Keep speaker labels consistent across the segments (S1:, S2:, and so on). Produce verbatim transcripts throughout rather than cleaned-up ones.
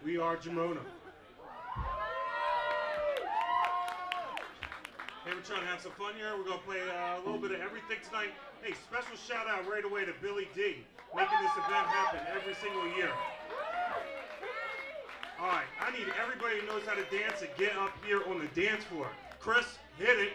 S1: We are Jamona. Hey, we're trying to have some fun here. We're going to play uh, a little bit of everything tonight. Hey, special shout out right away to Billy D, making this event happen every single year. All right, I need everybody who knows how to dance to get up here on the dance floor. Chris, hit it.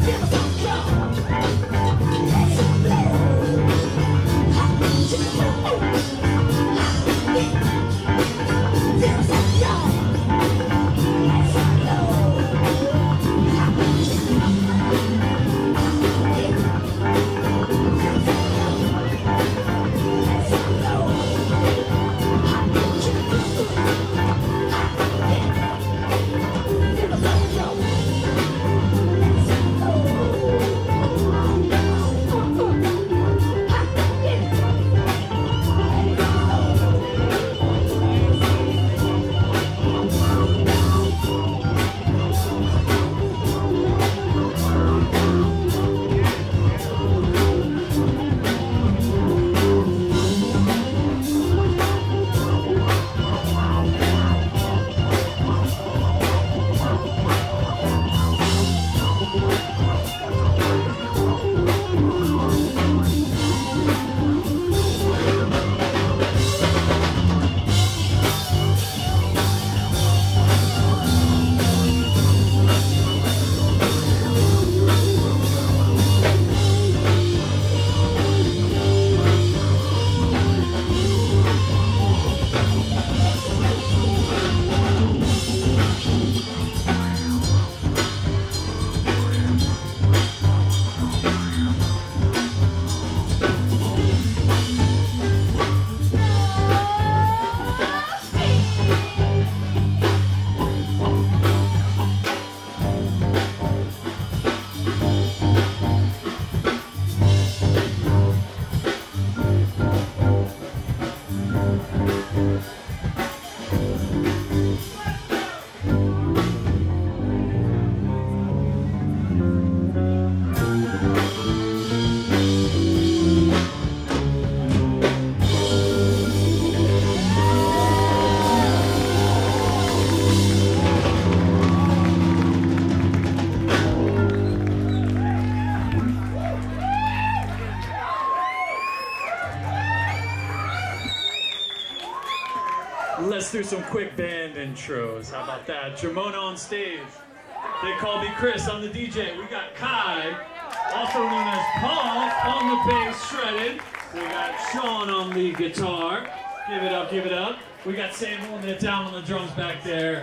S2: Let's do some quick band intros. How about that? Jamona on stage. They call me Chris. I'm the D J. We got Kai, also known as Paul, on the bass shredded. We got Sean on the guitar. Give it up, give it up. We got Sam holding it down on the drums back there.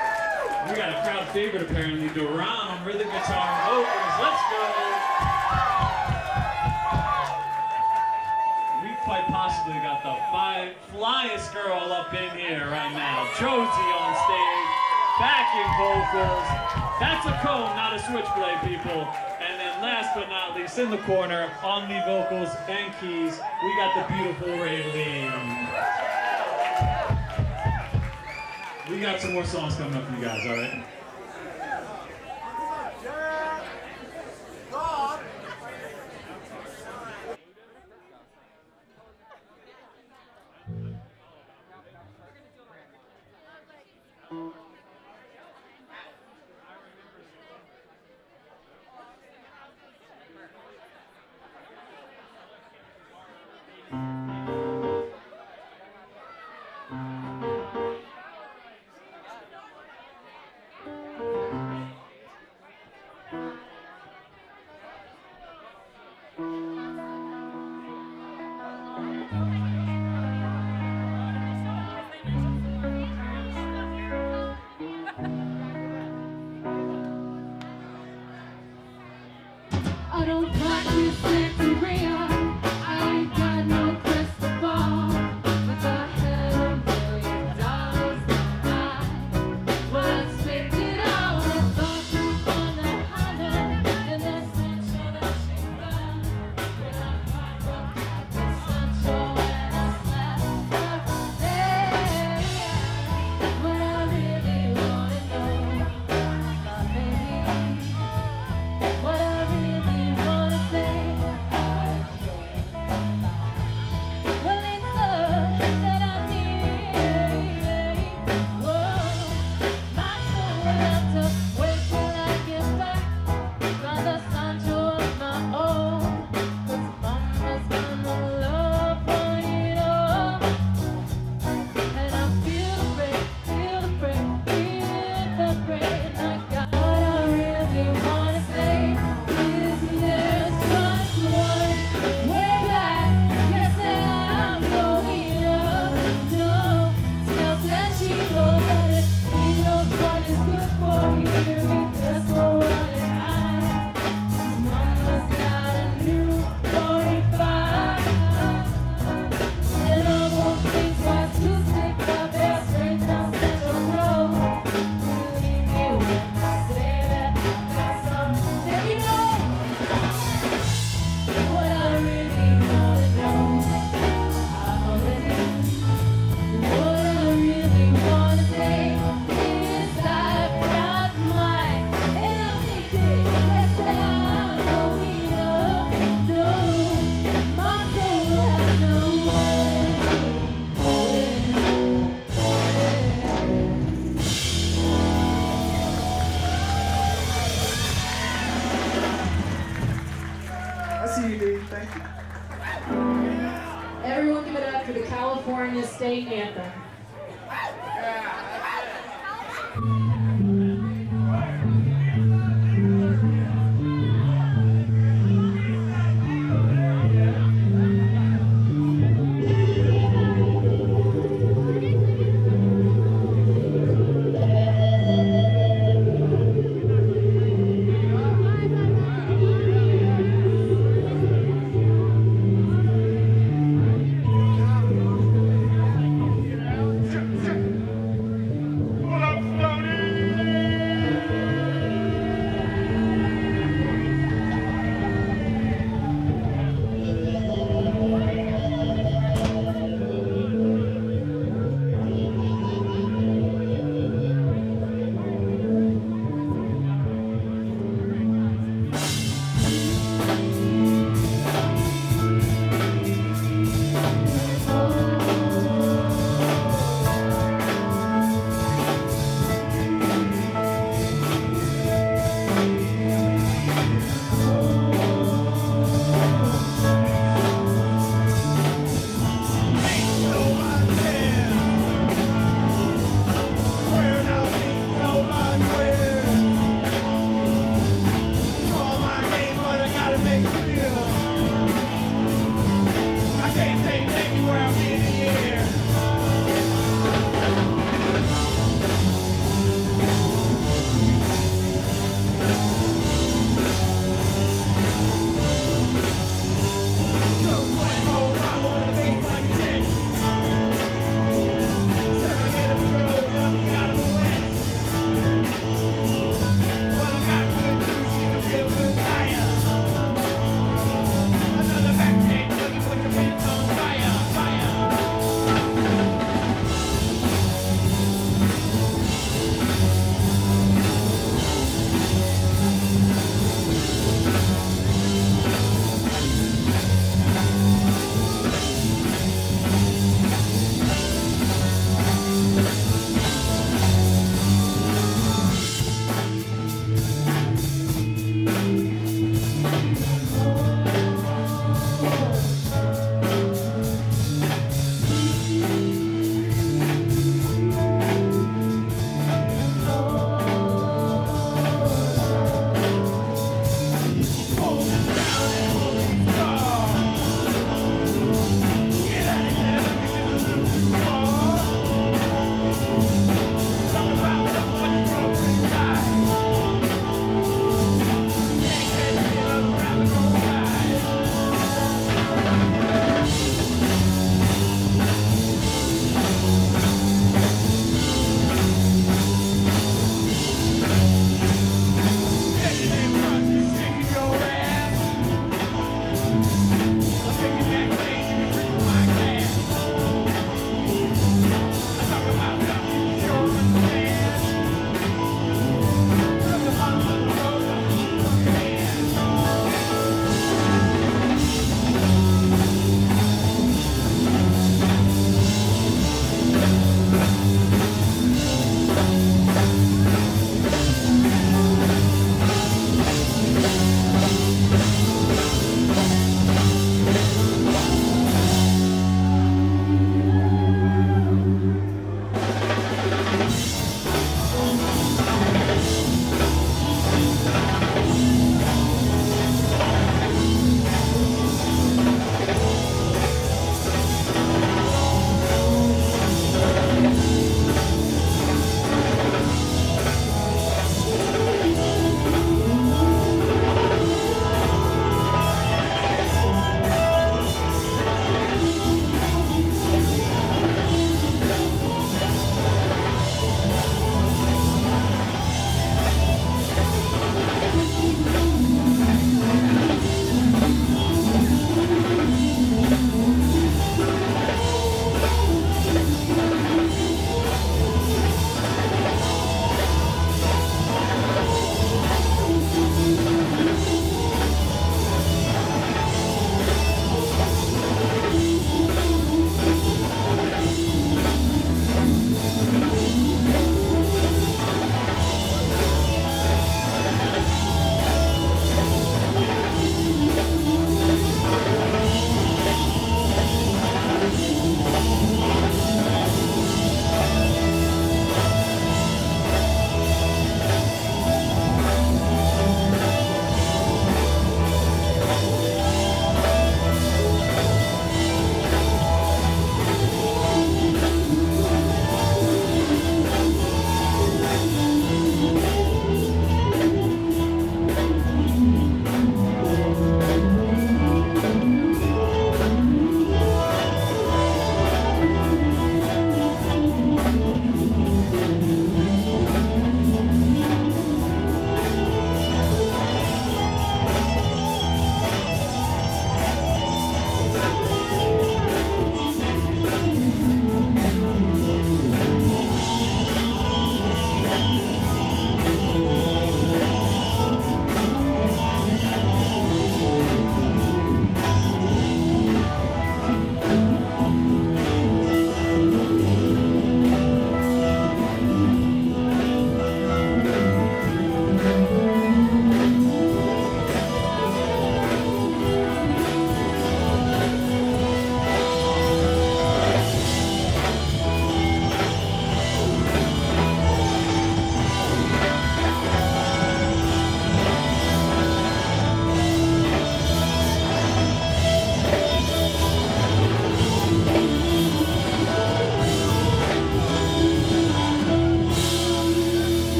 S2: We got a crowd favorite apparently, Duran on rhythm guitar and vocals. Let's go. We quite possibly got the five flyest girl up in here right now. Josie on stage, backing vocals. That's a comb, not a switchblade, people. And then last but not least, in the corner, on the vocals and keys, we got the beautiful Raylene. We got some more songs coming up for you guys, all right?
S3: I don't practice Santeria. I ain't got no crystal ball. But I had a million dollars tonight. Well, I spent it all on that holler and that sunshine that she found. When I pop up at the sunshine and I slapped her there. What I really wanna know, my baby. What I really wanna say.
S4: see you, dude. Thank you.
S3: Everyone give it up for the California State Anthem.
S5: Yeah.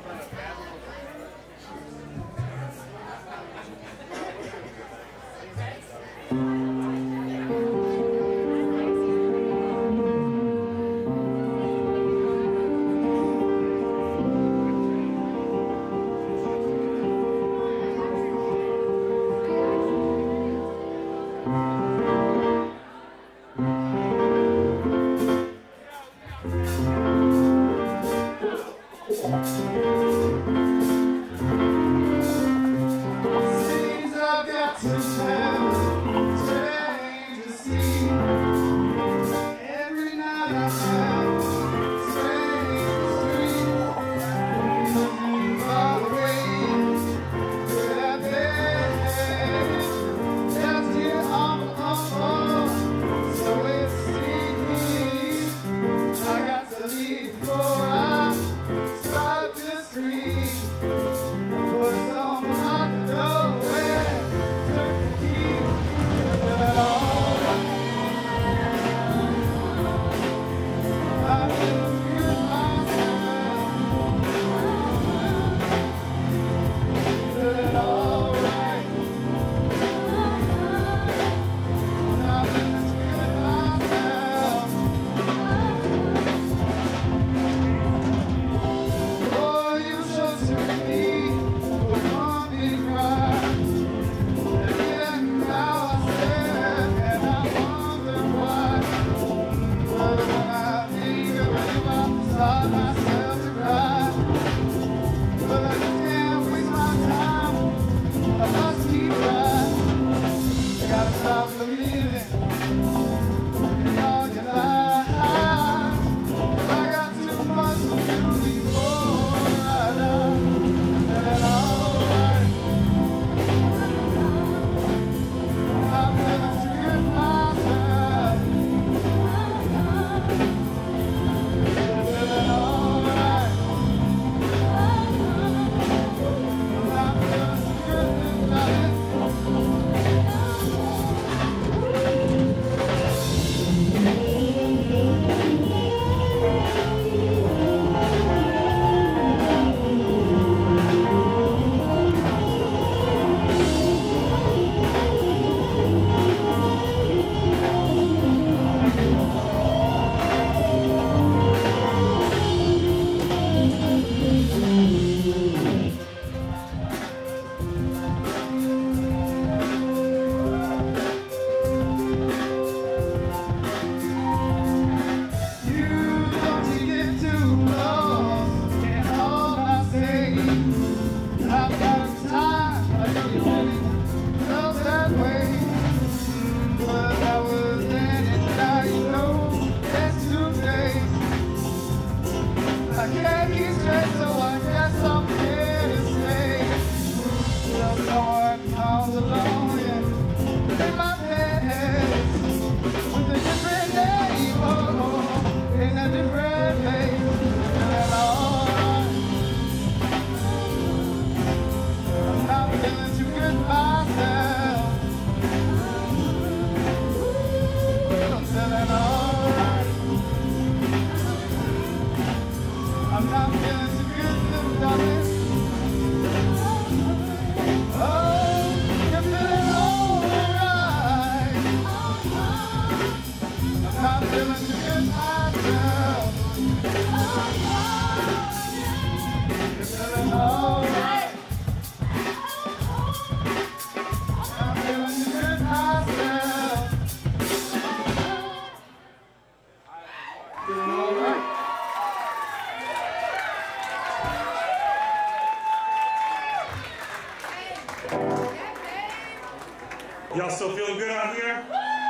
S1: Y'all still feeling good out here?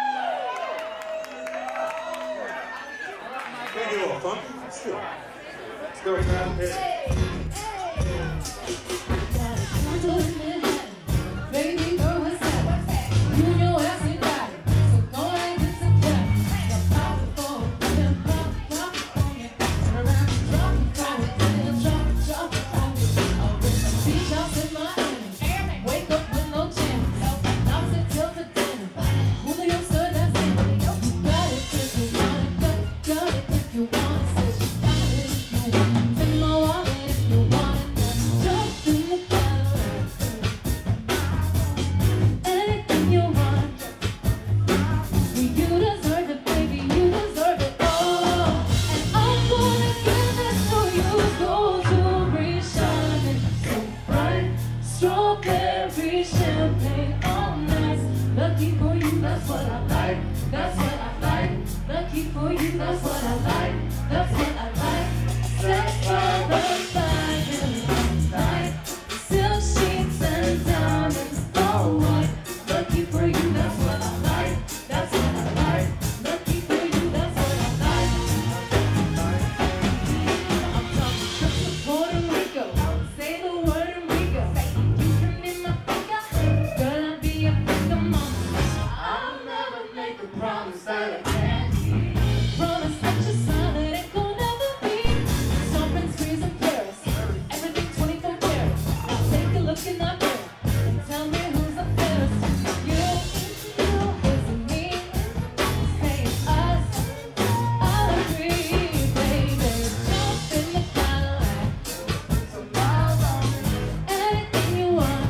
S1: Can we get a little funky? Let's do it. Let's go, man. Hey.
S3: Baby girl, what's that? You and your ass ain't got it. So go and get some clap. You're powerful, you're powerful on me. Turn around, drop it, drop it, then drop it, drop it on me. I'll bring some beach house in Miami. Wake up with no chance. I'll sit till for dinner. Who you stood that's in? You got it if you want it, got, got it if you want it. Said you got it if you want it. Take my wallet if you want it. that's what I like, that's what I like. Sex for the fire, like silk sheets and diamonds, oh what? Lucky for you, that's what I like, that's what I like. Lucky for you, that's what I like. I'm talking trips to Puerto Rico, say the word Enrico. You can be my finger, girl, I'll be your finger mama. I'll never make a promise that I can't keep. Promise that you're solid, it gon' never be. Something's freezing Paris, everything twenty-four karat. Now take a look in that mirror and tell me who's the fairest. You, you, is it me? Say it's us. I agree, baby. Jump in the Cadillac, some miles on it. Anything you want.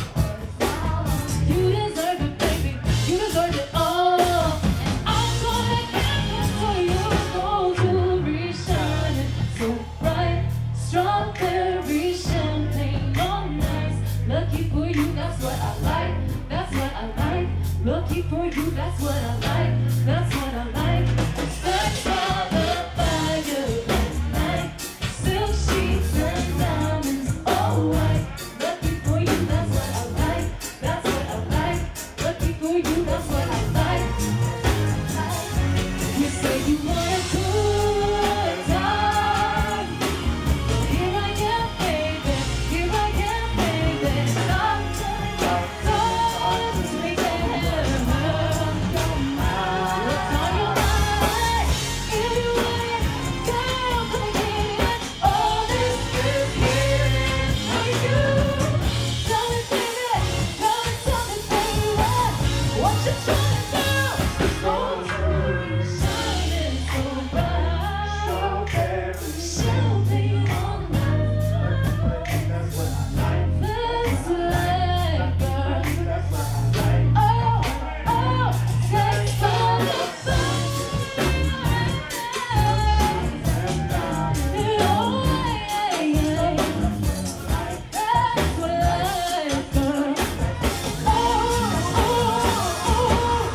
S3: You deserve it, baby. You deserve it all. And I'm gonna get it for you. Gold jewelry shining so bright. Strawberry champagne on ice. Lucky for you, that's what I like. That's what I like. Lucky for you, that's what I like. That's what I like. Sex for the fire at night. Silk sheets and diamonds, all white. Lucky for you, that's what I like. That's what I like. Lucky for you, that's what I like. You say you want a good time. Here I am, baby. Here I am, baby. Stop, stop, stop, to make it happen. What's on your mind? If you want it, girl, come get it. All this is here for you. Tell me, baby, tell me, tell me, baby, what you trying to do? Gold jewelry shining so bright. Champagne on ice. That's what I like, girl. Oh, oh, sex for the fire. Oh, yeah, yeah. That's what I like, girl. Oh, oh, oh.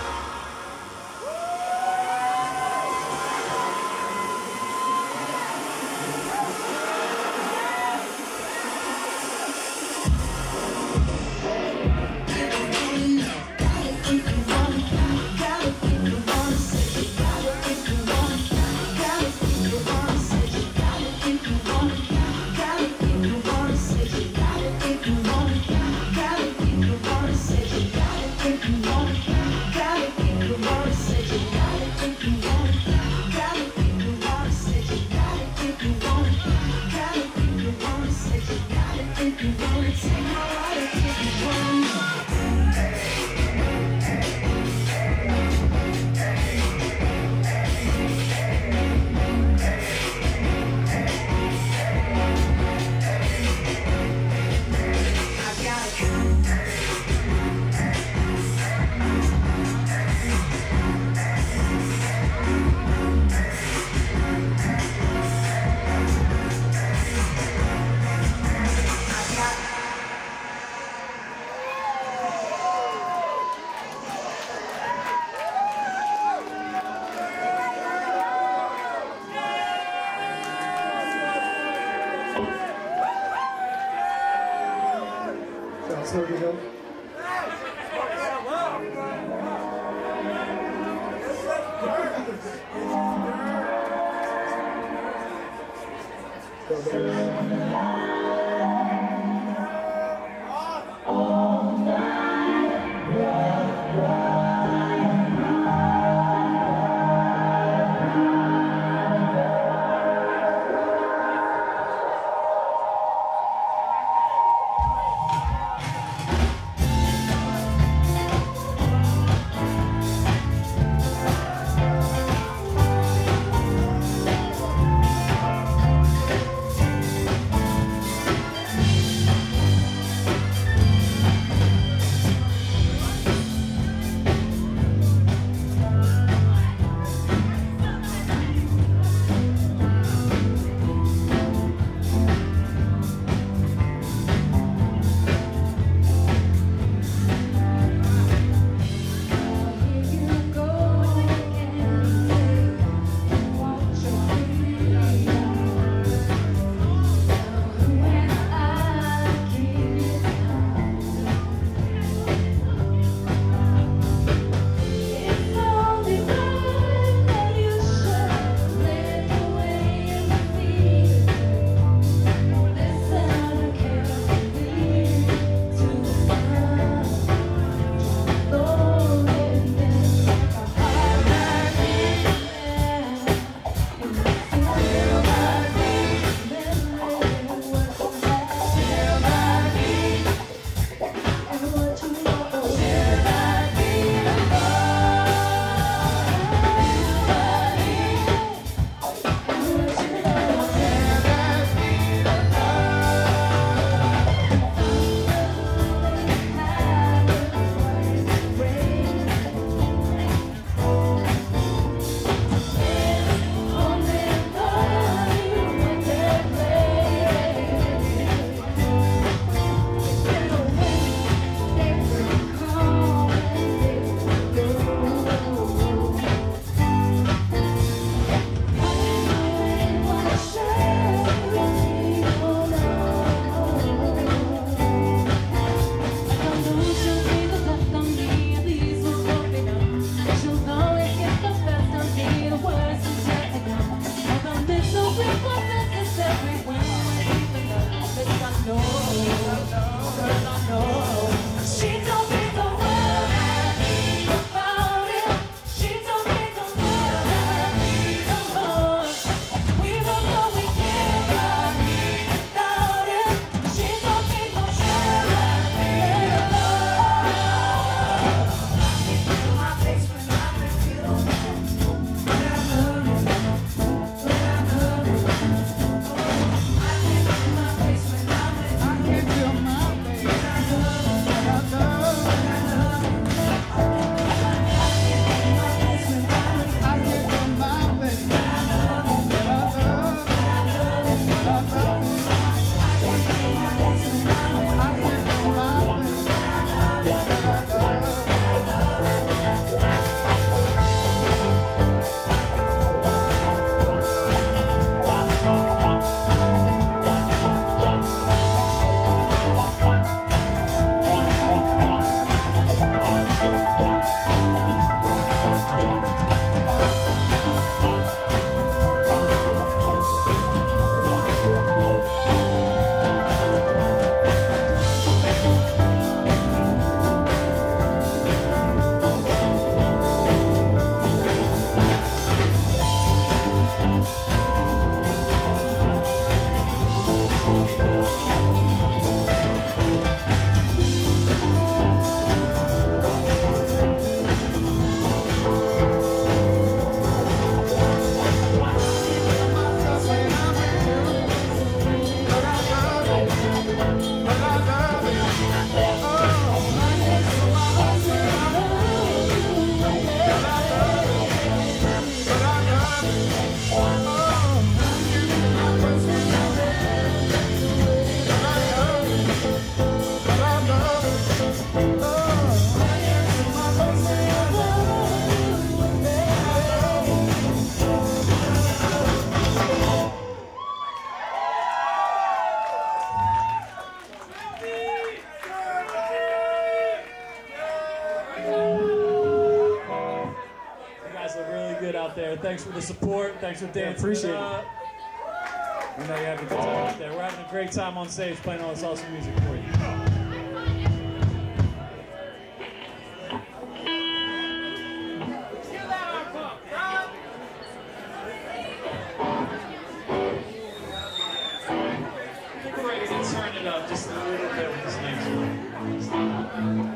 S4: Sounds so good.
S2: Out there. Thanks for the support. Thanks for dancing.
S4: Yeah, appreciate it.
S2: Up. We know you're having a good time out there. We're having a great time on stage playing all this awesome music for you. I think we're ready to turn it up just a little bit with this next one.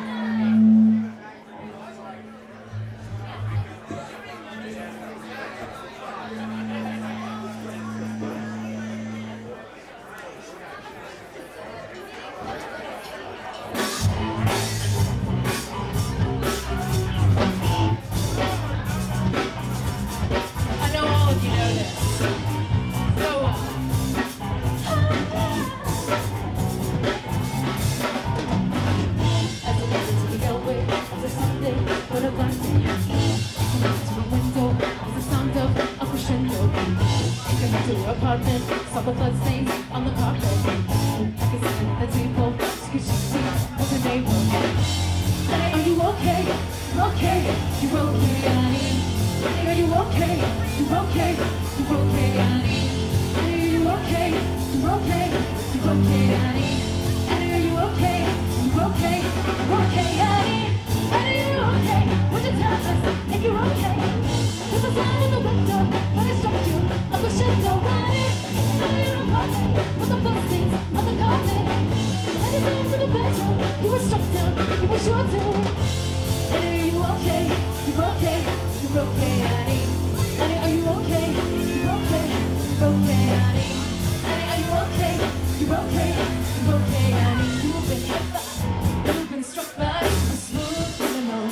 S3: Apartment, saw the blood stains on the carpet. I can see the table, scoochie seat with the neighbor. Honey, are you okay? Okay, you okay, honey? Honey, are you okay? You okay? You okay, honey? Honey, are you okay? You okay? You okay, honey? Honey, are you okay? You okay? You okay, honey? Honey, are you okay? Would you tell us if you're okay? There's a sign in the window when I struck you of a shadow, honey. Honey, you're apartment with the blood stains on the carpet. And you ran to the bedroom, you were struck down, you were sure to. Honey, are you okay? You okay? You okay, honey? Honey, are you okay? You okay? You okay, honey? Honey, are you okay? You okay? You okay, honey? You've been hit by, you've been struck by a smooth criminal.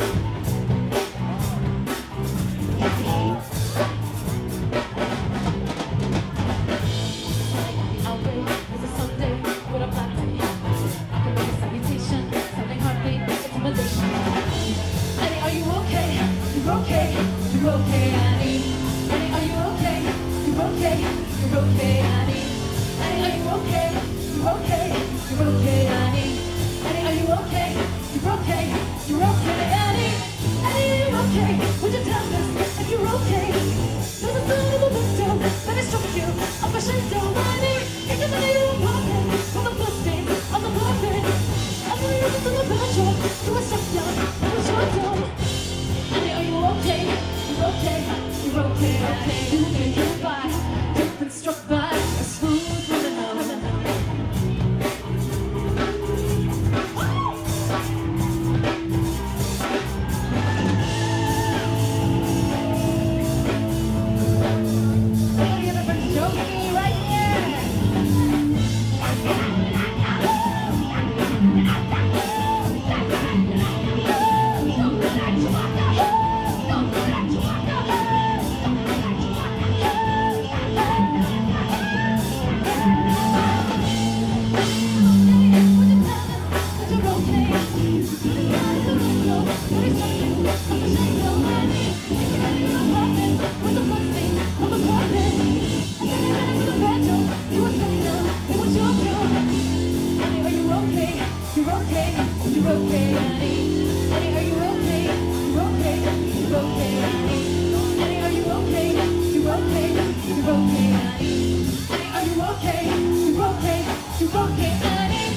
S3: Okay, you're okay, honey. Honey, are you okay? You're okay, you're okay, honey. Honey, are you okay? You're okay, you're okay, honey. Honey, are you okay? You're okay, you're okay, honey. Honey, are you okay? Would you tell us if you're okay? There's a sign in the window that I struck you up a shadow, honey. It's a little apartment okay, honey? Honey, are you okay? You okay? You okay, honey? Honey, are you okay? You okay? You okay, honey? Honey, are you okay? You okay? You okay, honey?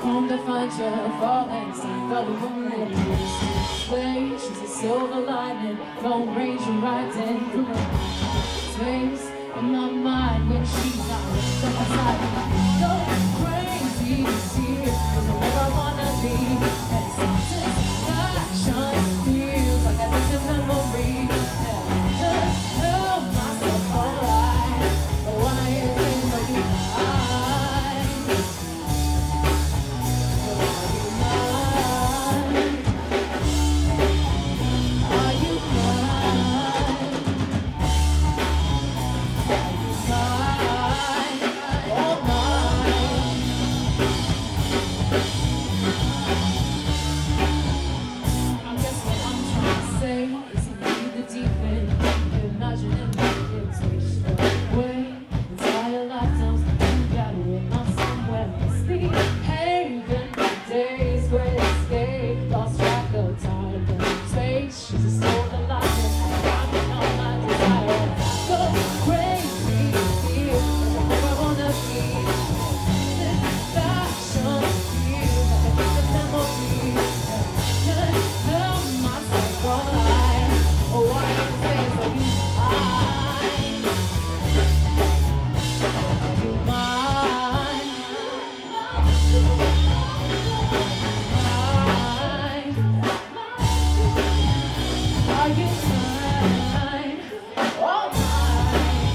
S3: home to find you falling asleep. But the woman in the way, she's a silver lining, Lone Ranger riding through the space. In my mind when she's not on my side, go crazy to see her, 'cause I'm where I wanna be. And satisfaction feels like a distant memory. And tell myself alright, but when I hear things like you, I are you mine? Are you mine? She's a soul that lies in I'm all my desire. Go crazy, feel where I wanna be. Satisfaction, feel like a distant memory. Can't tell myself alright. Oh, why do you say so you mine? Are you mine? Are you mine? Oh, mine.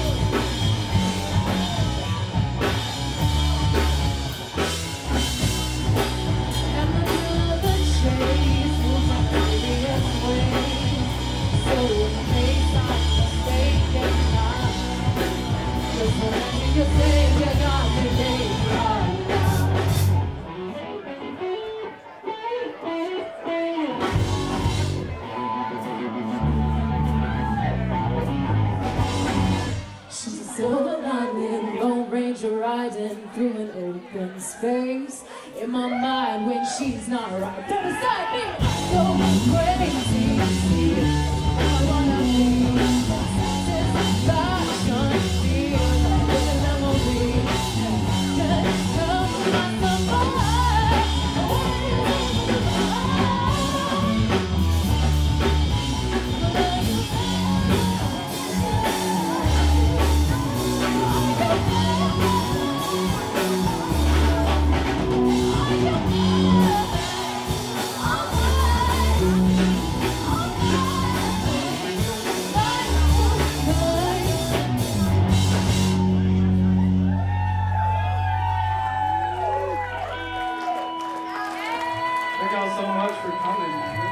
S3: And the thrill of the chase moves on various ways. So in case I'm mistaken, just whenever you say you got me, baby. Silver lining, Lone Ranger riding through an open space. In my mind when she's not right there beside me, I go crazy. See, I wanna be. Satisfaction feels like a distant memory. Can't tell myself alright.
S4: Thank y'all so much for coming.